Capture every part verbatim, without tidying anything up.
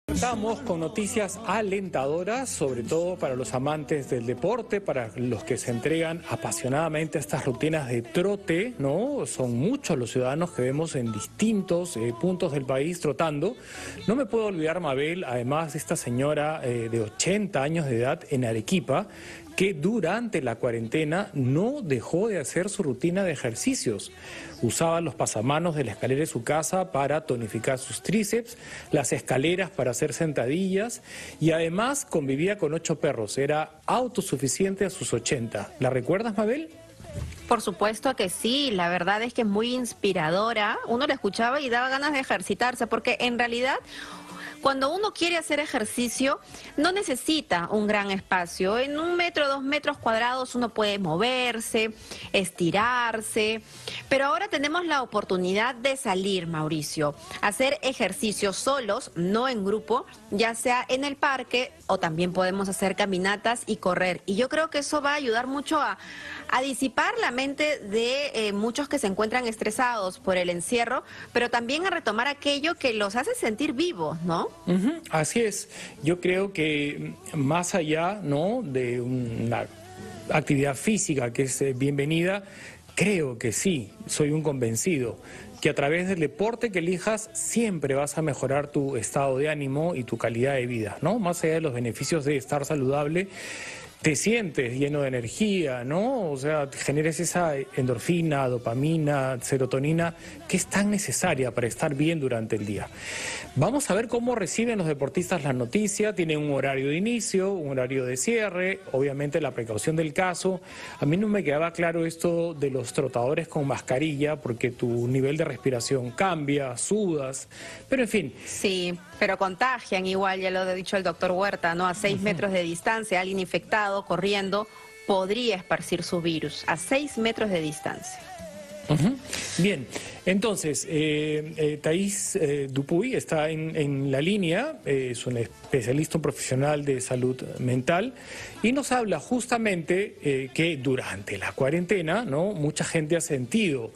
Estamos con noticias alentadoras, sobre todo para los amantes del deporte, para los que se entregan apasionadamente a estas rutinas de trote, ¿no? Son muchos los ciudadanos que vemos en distintos eh, puntos del país trotando. No me puedo olvidar, Mabel, además de esta señora eh, de ochenta años de edad en Arequipa, que durante la cuarentena no dejó de hacer su rutina de ejercicios. Usaba los pasamanos de la escalera de su casa para tonificar sus tríceps, las escaleras para hacer sentadillas y además convivía con ocho perros. Era autosuficiente a sus ochenta. ¿La recuerdas, Mabel? Por supuesto que sí, la verdad es que es muy inspiradora. Uno la escuchaba y daba ganas de ejercitarse, porque en realidad cuando uno quiere hacer ejercicio no necesita un gran espacio. En un metro, dos metros cuadrados uno puede moverse, estirarse, pero ahora tenemos la oportunidad de salir, Mauricio, hacer ejercicios solos, no en grupo, ya sea en el parque o también podemos hacer caminatas y correr. Y yo creo que eso va a ayudar mucho a, a disipar la mente de eh, muchos que se encuentran estresados por el encierro, pero también a retomar aquello que los hace sentir vivos, ¿no? Uh-huh, así es. Yo creo que más allá, ¿no?, de una actividad física que es bienvenida, creo que sí, soy un convencido, que a través del deporte que elijas siempre vas a mejorar tu estado de ánimo y tu calidad de vida, ¿no? Más allá de los beneficios de estar saludable, te sientes lleno de energía, ¿no? O sea, generes esa endorfina, dopamina, serotonina, que es tan necesaria para estar bien durante el día. Vamos a ver cómo reciben los deportistas la noticia. Tienen un horario de inicio, un horario de cierre, obviamente la precaución del caso. A mí no me quedaba claro esto de los trotadores con mascarilla, porque tu nivel de respiración cambia, sudas, pero en fin. Sí, pero contagian igual, ya lo ha dicho el doctor Huerta, ¿no? A seis uh-huh. metros de distancia, alguien infectado corriendo podría esparcir su virus a seis metros de distancia. Uh-huh. Bien, entonces, eh, eh, Thais eh, Dupuy está en, en la línea, eh, es un especialista, un profesional de salud mental, y nos habla justamente eh, que durante la cuarentena, ¿no?, mucha gente ha sentido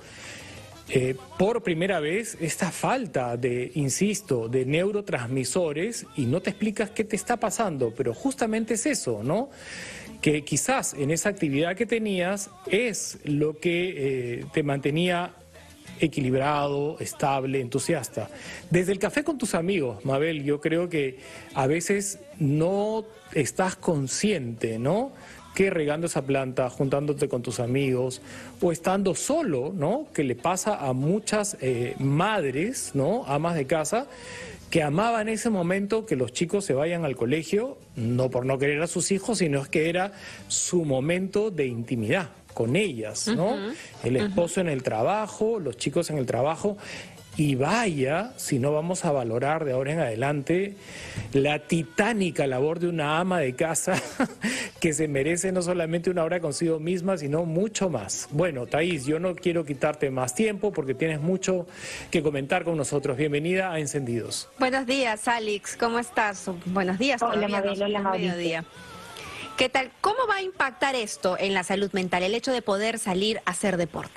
Eh, por primera vez esta falta de, insisto, de neurotransmisores, y no te explicas qué te está pasando, pero justamente es eso, ¿no? Que quizás en esa actividad que tenías es lo que eh, te mantenía equilibrado, estable, entusiasta. Desde el café con tus amigos, Mabel, yo creo que a veces no estás consciente, ¿no?, que regando esa planta, juntándote con tus amigos o estando solo, ¿no?, que le pasa a muchas eh, madres, ¿no?, amas de casa, que amaban ese momento que los chicos se vayan al colegio, no por no querer a sus hijos, sino es que era su momento de intimidad con ellas, ¿no? Uh-huh. El esposo uh-huh. en el trabajo, los chicos en el trabajo. Y vaya, si no vamos a valorar de ahora en adelante la titánica labor de una ama de casa que se merece no solamente una hora consigo misma, sino mucho más. Bueno, Thais, yo no quiero quitarte más tiempo porque tienes mucho que comentar con nosotros. Bienvenida a Encendidos. Buenos días, Alex, ¿cómo estás? Buenos días. Hola, Mabel, hola, Mabel. ¿Qué tal? ¿Cómo va a impactar esto en la salud mental, el hecho de poder salir a hacer deporte?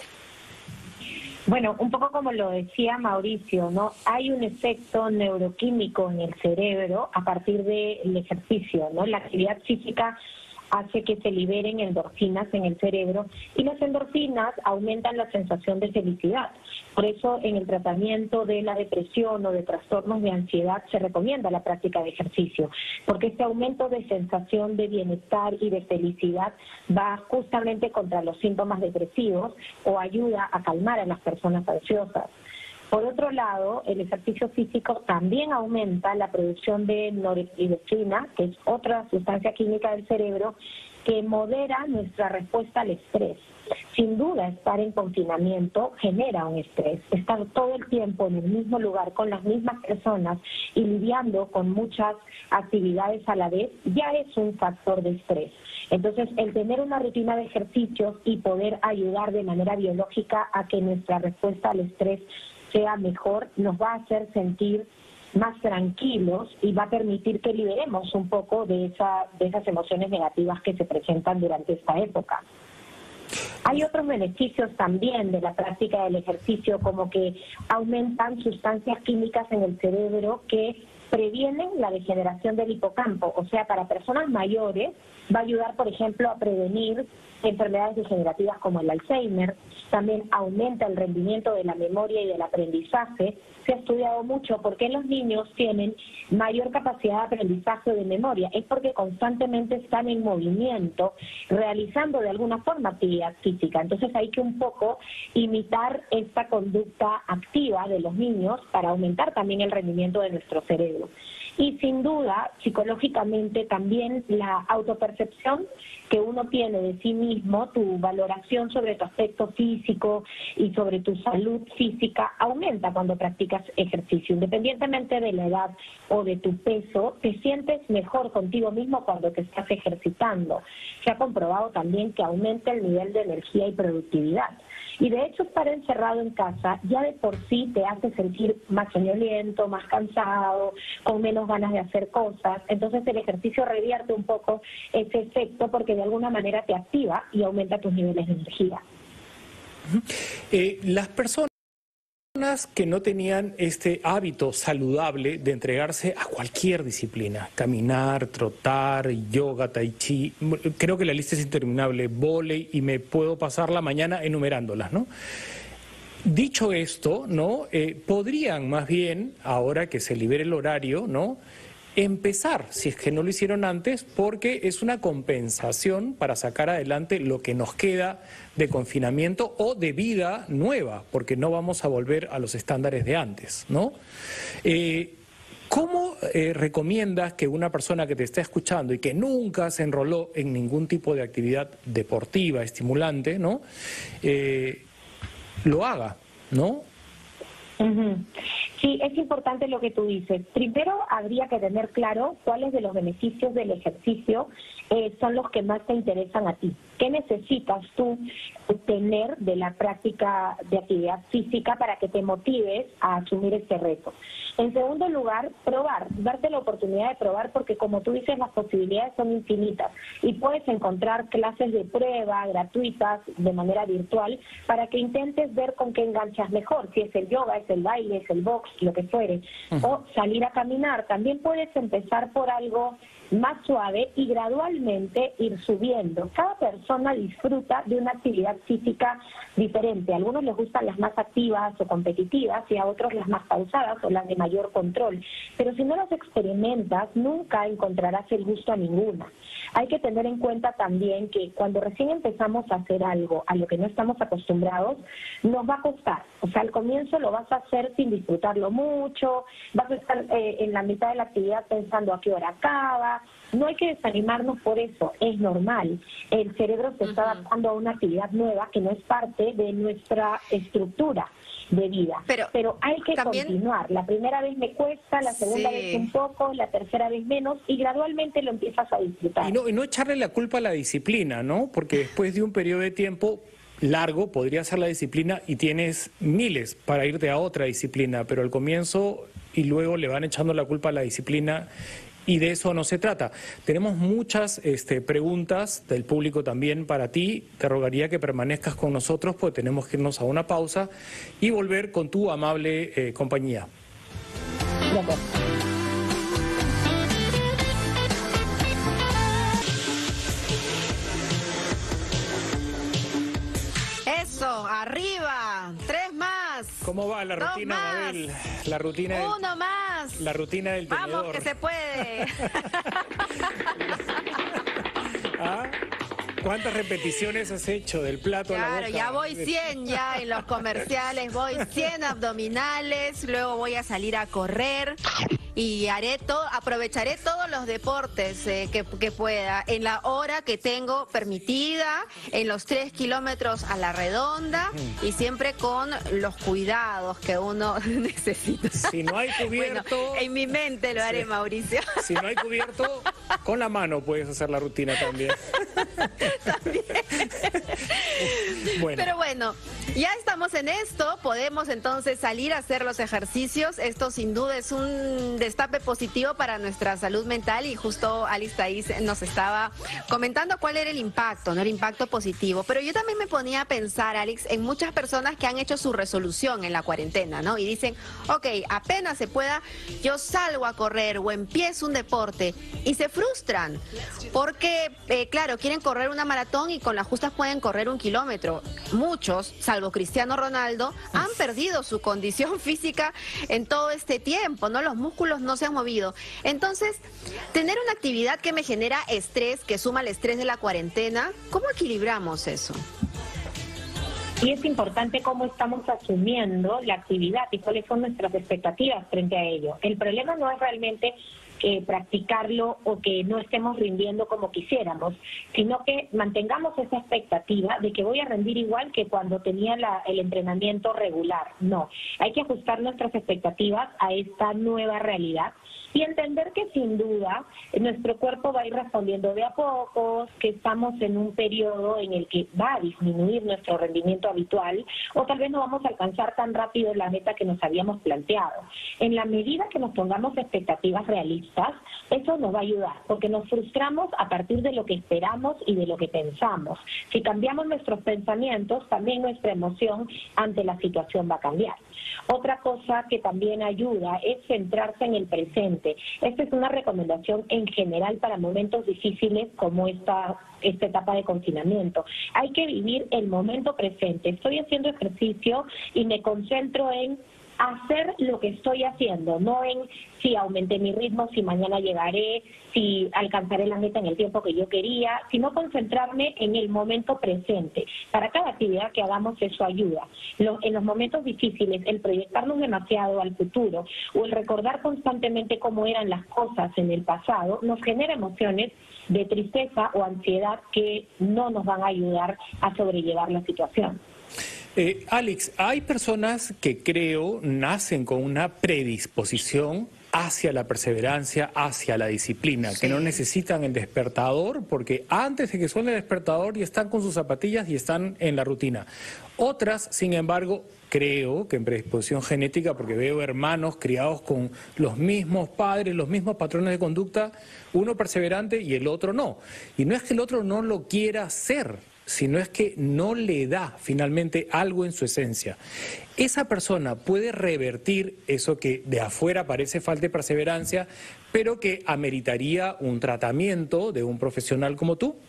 Bueno, un poco como lo decía Mauricio, ¿no? Hay un efecto neuroquímico en el cerebro a partir del ejercicio, ¿no? La actividad física hace que se liberen endorfinas en el cerebro y las endorfinas aumentan la sensación de felicidad. Por eso en el tratamiento de la depresión o de trastornos de ansiedad se recomienda la práctica de ejercicio, porque este aumento de sensación de bienestar y de felicidad va justamente contra los síntomas depresivos o ayuda a calmar a las personas ansiosas. Por otro lado, el ejercicio físico también aumenta la producción de norepinefrina, que es otra sustancia química del cerebro que modera nuestra respuesta al estrés. Sin duda, estar en confinamiento genera un estrés. Estar todo el tiempo en el mismo lugar con las mismas personas y lidiando con muchas actividades a la vez ya es un factor de estrés. Entonces, el tener una rutina de ejercicios y poder ayudar de manera biológica a que nuestra respuesta al estrés sea mejor, nos va a hacer sentir más tranquilos y va a permitir que liberemos un poco de, esa, de esas emociones negativas que se presentan durante esta época. Hay otros beneficios también de la práctica del ejercicio, como que aumentan sustancias químicas en el cerebro que previenen la degeneración del hipocampo. O sea, para personas mayores va a ayudar, por ejemplo, a prevenir enfermedades degenerativas como el Alzheimer. También aumenta el rendimiento de la memoria y del aprendizaje. Se ha estudiado mucho por qué los niños tienen mayor capacidad de aprendizaje de memoria. Es porque constantemente están en movimiento, realizando de alguna forma actividad física. Entonces hay que un poco imitar esta conducta activa de los niños para aumentar también el rendimiento de nuestro cerebro. Y sin duda, psicológicamente también la autopercepción que uno tiene de sí mismo, tu valoración sobre tu aspecto físico y sobre tu salud física aumenta cuando practicas ejercicio. Independientemente de la edad o de tu peso, te sientes mejor contigo mismo cuando te estás ejercitando. Se ha comprobado también que aumenta el nivel de energía y productividad. Y de hecho estar encerrado en casa ya de por sí te hace sentir más soñoliento, más cansado, con menos ganas de hacer cosas. Entonces el ejercicio revierte un poco ese efecto porque de alguna manera te activa y aumenta tus niveles de energía. Eh, las personas que no tenían este hábito saludable de entregarse a cualquier disciplina, caminar, trotar, yoga, tai chi, creo que la lista es interminable, vóley, y me puedo pasar la mañana enumerándolas, ¿no? Dicho esto, ¿no? Eh, podrían más bien, ahora que se libere el horario, ¿no?, empezar, si es que no lo hicieron antes, porque es una compensación para sacar adelante lo que nos queda de confinamiento o de vida nueva, porque no vamos a volver a los estándares de antes, ¿no? Eh, ¿Cómo eh, recomiendas que una persona que te está escuchando y que nunca se enroló en ningún tipo de actividad deportiva, estimulante, ¿no?, eh, lo haga, ¿no? Uh-huh. Sí, es importante lo que tú dices. Primero habría que tener claro cuáles de los beneficios del ejercicio eh, son los que más te interesan a ti. ¿Qué necesitas tú tener de la práctica de actividad física para que te motives a asumir este reto? En segundo lugar, probar, darte la oportunidad de probar, porque como tú dices, las posibilidades son infinitas y puedes encontrar clases de prueba gratuitas de manera virtual para que intentes ver con qué enganchas mejor, si es el yoga, es el baile, es el box, lo que fuere, uh-huh. o salir a caminar. También puedes empezar por algo más suave y gradualmente ir subiendo. Cada persona disfruta de una actividad física diferente. A algunos les gustan las más activas o competitivas y a otros las más pausadas o las de mayor control. Pero si no las experimentas, nunca encontrarás el gusto a ninguna. Hay que tener en cuenta también que cuando recién empezamos a hacer algo a lo que no estamos acostumbrados, nos va a costar. O sea, al comienzo lo vas a hacer sin disfrutarlo mucho, vas a estar eh, en la mitad de la actividad pensando a qué hora acaba. No hay que desanimarnos por eso, es normal. El cerebro se está adaptando a una actividad nueva que no es parte de nuestra estructura de vida. Pero, Pero hay que también continuar. La primera vez me cuesta, la segunda sí. vez un poco, la tercera vez menos, y gradualmente lo empiezas a disfrutar. Y no, y no echarle la culpa a la disciplina, ¿no? Porque después de un periodo de tiempo largo podría ser la disciplina y tienes miles para irte a otra disciplina, pero al comienzo y luego le van echando la culpa a la disciplina. Y de eso no se trata. Tenemos muchas este, preguntas del público también para ti. Te rogaría que permanezcas con nosotros porque tenemos que irnos a una pausa y volver con tu amable eh, compañía. Gracias. Eso, arriba, tres más. ¿Cómo va la rutina, Mabel? La rutina del, Uno más. La rutina del tenedor. Vamos, que se puede. ¿Ah? ¿Cuántas repeticiones has hecho del plato claro, a la boca? Ya voy cien ya en los comerciales, voy cien abdominales, luego voy a salir a correr y haré todo, aprovecharé todos los deportes eh, que, que pueda, en la hora que tengo permitida, en los tres kilómetros a la redonda y siempre con los cuidados que uno necesita. Si no hay cubierto... Bueno, en mi mente lo haré, sí. Mauricio. Si no hay cubierto, con la mano puedes hacer la rutina también. También. Bueno. Pero bueno, ya estamos en esto, podemos entonces salir a hacer los ejercicios. Esto sin duda es un destape positivo para nuestra salud mental y justo Alice Thais nos estaba comentando cuál era el impacto, ¿no? El impacto positivo. Pero yo también me ponía a pensar, Alex, en muchas personas que han hecho su resolución en la cuarentena, ¿no? Y dicen, ok, apenas se pueda, yo salgo a correr o empiezo un deporte y se frustran porque, eh, claro, quieren correr una maratón y con las justas pueden correr un kilómetro. Muchos, salvo Cristiano Ronaldo, han perdido su condición física en todo este tiempo, ¿no? Los músculos no se han movido. Entonces, tener una actividad que me genera estrés, que suma al estrés de la cuarentena, ¿cómo equilibramos eso? Y es importante cómo estamos asumiendo la actividad y cuáles son nuestras expectativas frente a ello. El problema no es realmente que practicarlo o que no estemos rindiendo como quisiéramos, sino que mantengamos esa expectativa de que voy a rendir igual que cuando tenía la, el entrenamiento regular. No, hay que ajustar nuestras expectativas a esta nueva realidad y entender que sin duda nuestro cuerpo va a ir respondiendo de a pocos, que estamos en un periodo en el que va a disminuir nuestro rendimiento habitual o tal vez no vamos a alcanzar tan rápido la meta que nos habíamos planteado. En la medida que nos pongamos expectativas realistas, eso nos va a ayudar, porque nos frustramos a partir de lo que esperamos y de lo que pensamos. Si cambiamos nuestros pensamientos, también nuestra emoción ante la situación va a cambiar. Otra cosa que también ayuda es centrarse en el presente. Esta es una recomendación en general para momentos difíciles como esta, esta etapa de confinamiento. Hay que vivir el momento presente. Estoy haciendo ejercicio y me concentro en hacer lo que estoy haciendo, no en si aumenté mi ritmo, si mañana llegaré, si alcanzaré la meta en el tiempo que yo quería, sino concentrarme en el momento presente. Para cada actividad que hagamos eso ayuda. Lo, en los momentos difíciles, el proyectarnos demasiado al futuro o el recordar constantemente cómo eran las cosas en el pasado nos genera emociones de tristeza o ansiedad que no nos van a ayudar a sobrellevar la situación. Eh, Alex, hay personas que creo nacen con una predisposición hacia la perseverancia, hacia la disciplina, sí, que no necesitan el despertador porque antes de que suene el despertador ya están con sus zapatillas y están en la rutina. Otras, sin embargo, creo que en predisposición genética, porque veo hermanos criados con los mismos padres, los mismos patrones de conducta, uno perseverante y el otro no. Y no es que el otro no lo quiera hacer, sino es que no le da finalmente algo en su esencia. Esa persona puede revertir eso que de afuera parece falta de perseverancia, pero que ameritaría un tratamiento de un profesional como tú.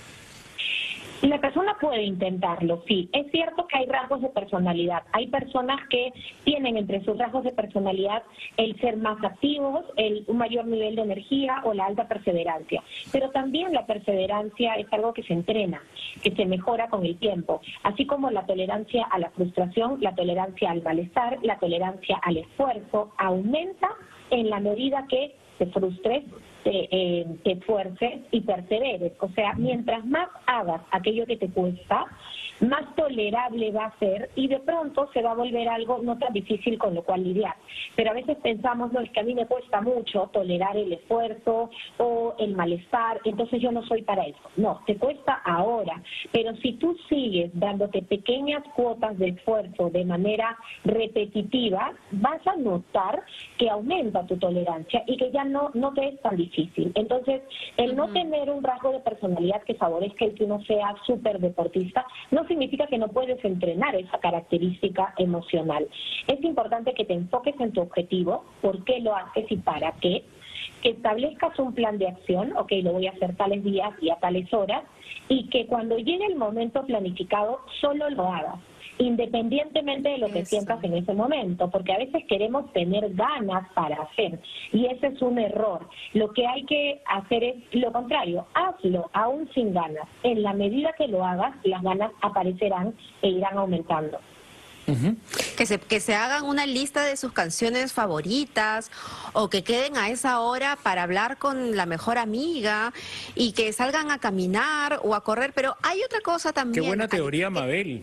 La persona puede intentarlo, sí. Es cierto que hay rasgos de personalidad. Hay personas que tienen entre sus rasgos de personalidad el ser más activos, el, un mayor nivel de energía o la alta perseverancia. Pero también la perseverancia es algo que se entrena, que se mejora con el tiempo. Así como la tolerancia a la frustración, la tolerancia al malestar, la tolerancia al esfuerzo aumenta en la medida que te frustres, te, eh, te esfuerces y perseveres. O sea, mientras más hagas aquello que te cuesta, más tolerable va a ser y de pronto se va a volver algo no tan difícil con lo cual lidiar. Pero a veces pensamos, no, es que a mí me cuesta mucho tolerar el esfuerzo o el malestar, entonces yo no soy para eso. No, te cuesta ahora, pero si tú sigues dándote pequeñas cuotas de esfuerzo de manera repetitiva, vas a notar que aumenta tu tolerancia y que ya no, no te es tan difícil. Entonces, el no tener un rasgo de personalidad que favorezca el que uno sea súper deportista, no significa que no puedes entrenar esa característica emocional. Es importante que te enfoques en tu objetivo, por qué lo haces y para qué, que establezcas un plan de acción, ok, lo voy a hacer tales días y a tales horas, y que cuando llegue el momento planificado, solo lo hagas, independientemente de lo que Eso. sientas en ese momento, porque a veces queremos tener ganas para hacer, y ese es un error. Lo que hay que hacer es lo contrario, hazlo aún sin ganas. En la medida que lo hagas, las ganas aparecerán e irán aumentando. Uh-huh. Que se, que se hagan una lista de sus canciones favoritas o que queden a esa hora para hablar con la mejor amiga y que salgan a caminar o a correr, pero hay otra cosa también. Qué buena teoría, Mabel.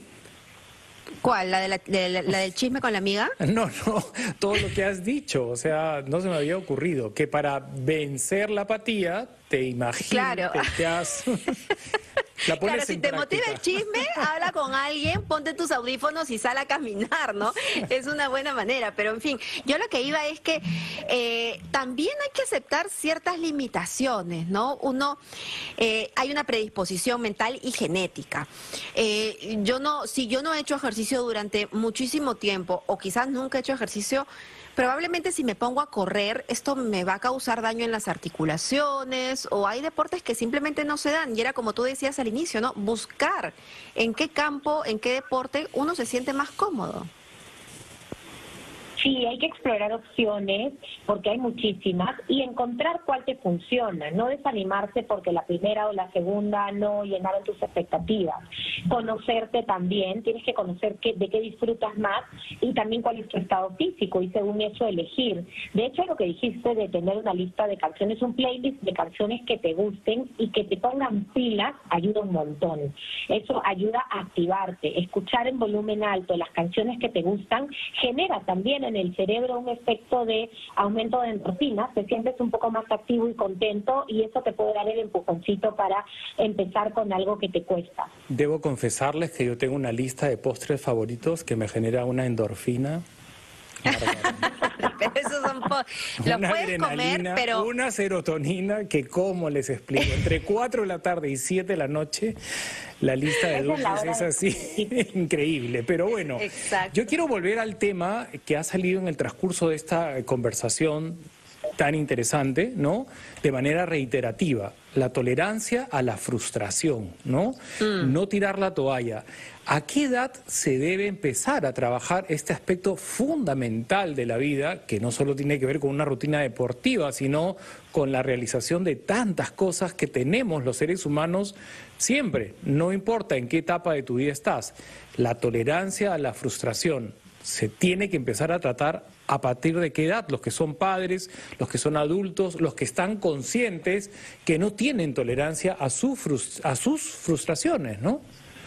¿Cuál? ¿La, de la, de la, la del chisme con la amiga? No, no, todo lo que has dicho, o sea, no se me había ocurrido, que para vencer la apatía, te imaginas claro. que te has... La pones Claro, si en te práctica. motiva el chisme, habla con alguien, ponte tus audífonos y sal a caminar, ¿no? Es una buena manera, pero en fin, yo lo que iba es que eh, también hay que aceptar ciertas limitaciones, ¿no? Uno, eh, hay una predisposición mental y genética. Eh, yo no, si yo no he hecho ejercicio durante muchísimo tiempo, o quizás nunca he hecho ejercicio, probablemente si me pongo a correr, esto me va a causar daño en las articulaciones, o hay deportes que simplemente no se dan. Y era como tú decías al inicio, ¿no? Buscar en qué campo, en qué deporte uno se siente más cómodo. Sí, hay que explorar opciones, porque hay muchísimas, y encontrar cuál te funciona. No desanimarse porque la primera o la segunda no llenaron tus expectativas. Conocerte también, tienes que conocer qué, de qué disfrutas más y también cuál es tu estado físico, y según eso elegir. De hecho, lo que dijiste de tener una lista de canciones, un playlist de canciones que te gusten y que te pongan pilas, ayuda un montón. Eso ayuda a activarte. Escuchar en volumen alto las canciones que te gustan genera también en el cerebro un efecto de aumento de endorfinas, te sientes un poco más activo y contento, y eso te puede dar el empujoncito para empezar con algo que te cuesta. Debo confesarles que yo tengo una lista de postres favoritos que me genera una endorfina. Pero esos son po- los Una puedes comer, adrenalina, pero una serotonina que, ¿cómo les explico? Entre cuatro de la tarde y siete de la noche, la lista de Esa es la dulces hora es de- así, increíble. Pero bueno, Exacto. yo quiero volver al tema que ha salido en el transcurso de esta conversación tan interesante, ¿no? De manera reiterativa, la tolerancia a la frustración, ¿no? Mm. No tirar la toalla. ¿A qué edad se debe empezar a trabajar este aspecto fundamental de la vida, que no solo tiene que ver con una rutina deportiva, sino con la realización de tantas cosas que tenemos los seres humanos siempre? No importa en qué etapa de tu vida estás, la tolerancia a la frustración se tiene que empezar a tratar a partir de qué edad, los que son padres, los que son adultos, los que están conscientes que no tienen tolerancia a, su frust- a sus frustraciones, ¿no?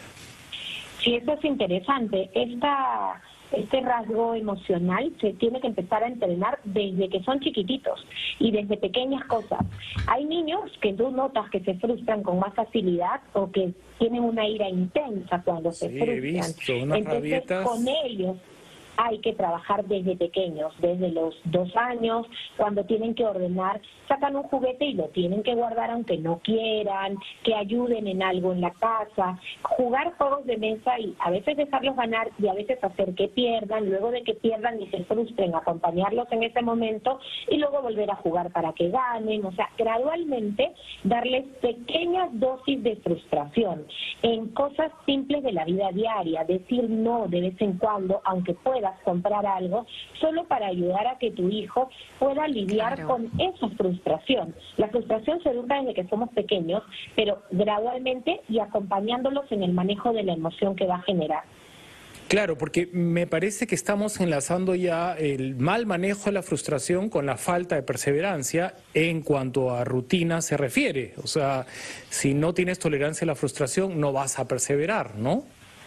Sí, eso es interesante. Esta, este rasgo emocional se tiene que empezar a entrenar desde que son chiquititos y desde pequeñas cosas. Hay niños que tú notas que se frustran con más facilidad o que tienen una ira intensa cuando se Sí, frustran. he visto unas Entonces, rabietas. con ellos hay que trabajar desde pequeños, desde los dos años, cuando tienen que ordenar, sacan un juguete y lo tienen que guardar aunque no quieran, que ayuden en algo en la casa, jugar juegos de mesa y a veces dejarlos ganar y a veces hacer que pierdan, luego de que pierdan y se frustren, acompañarlos en ese momento y luego volver a jugar para que ganen. O sea, gradualmente darles pequeñas dosis de frustración en cosas simples de la vida diaria, decir no de vez en cuando, aunque pueda comprar algo, solo para ayudar a que tu hijo pueda lidiar Claro. con esa frustración. La frustración se educa desde que somos pequeños, pero gradualmente y acompañándolos en el manejo de la emoción que va a generar. Claro, porque me parece que estamos enlazando ya el mal manejo de la frustración con la falta de perseverancia en cuanto a rutina se refiere. O sea, si no tienes tolerancia a la frustración, no vas a perseverar, ¿no?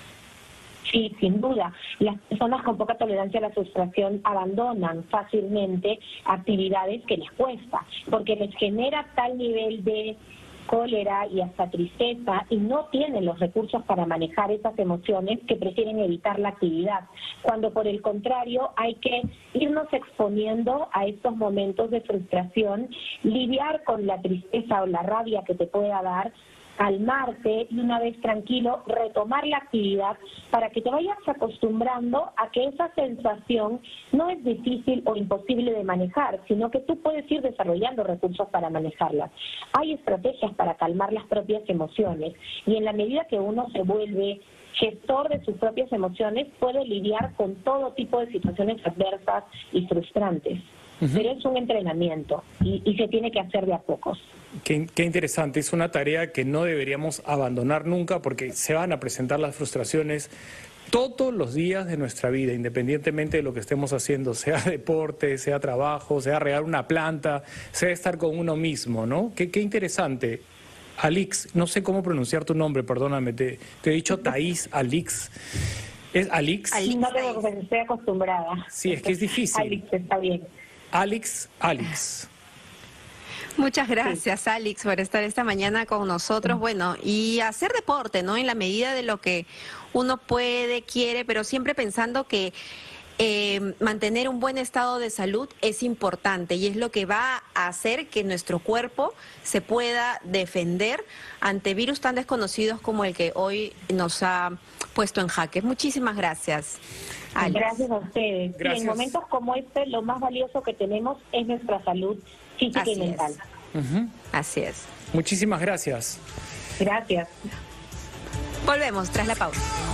Sí, sin duda. Las personas con poca tolerancia a la frustración abandonan fácilmente actividades que les cuesta, porque les genera tal nivel de cólera y hasta tristeza y no tienen los recursos para manejar esas emociones que prefieren evitar la actividad, cuando por el contrario hay que irnos exponiendo a estos momentos de frustración, lidiar con la tristeza o la rabia que te pueda dar, calmarte y una vez tranquilo retomar la actividad para que te vayas acostumbrando a que esa sensación no es difícil o imposible de manejar, sino que tú puedes ir desarrollando recursos para manejarlas. Hay estrategias para calmar las propias emociones y en la medida que uno se vuelve gestor de sus propias emociones puede lidiar con todo tipo de situaciones adversas y frustrantes. Uh-huh. Pero es un entrenamiento y, y se tiene que hacer de a pocos. Qué, qué interesante, es una tarea que no deberíamos abandonar nunca porque se van a presentar las frustraciones todos los días de nuestra vida, independientemente de lo que estemos haciendo, sea deporte, sea trabajo, sea regar una planta, sea estar con uno mismo, ¿no? Qué, qué interesante. Alix, no sé cómo pronunciar tu nombre, perdóname, te, te he dicho Thais, Alix. ¿Es Alix? Alix, no tengo que estoy acostumbrada. Sí, es que es difícil. Alix, está bien. Alix, Alix. Muchas gracias, sí. Alex, por estar esta mañana con nosotros. Bueno, y hacer deporte, ¿no? En la medida de lo que uno puede, quiere, pero siempre pensando que eh, mantener un buen estado de salud es importante y es lo que va a hacer que nuestro cuerpo se pueda defender ante virus tan desconocidos como el que hoy nos ha puesto en jaque. Muchísimas gracias, Alex. Gracias a ustedes. Gracias. Y en momentos como este, lo más valioso que tenemos es nuestra salud física Así y mental. Es. Uh-huh. Así es. Muchísimas gracias. Gracias. Volvemos tras la pausa.